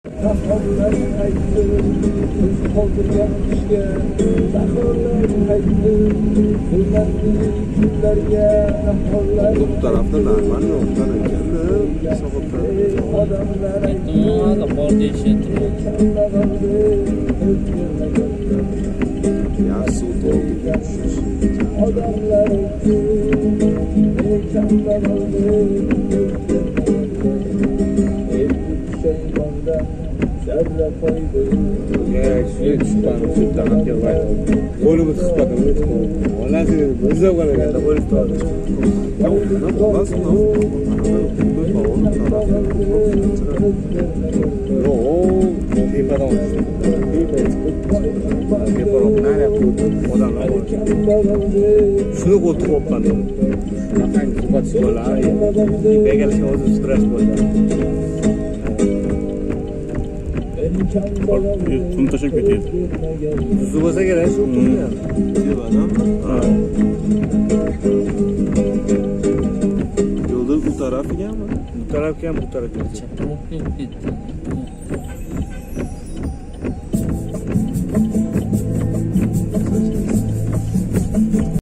Bu tarafta narman yoktan ekan Adamlar bor deyishyapti. yaxshi o'tib Shuni qo'ltiq o'pmadi. Shunaqangi suhbat bo'ladi. Begalishga o'zi stres bo'ladi. Qum tashlab ketyapti. Tuzi bo'lsa kerak shu qumni ham. yo'lda bu taraf ekanmi? Bu tarafga ham bu tarafga. Chapga o'tib ketdi.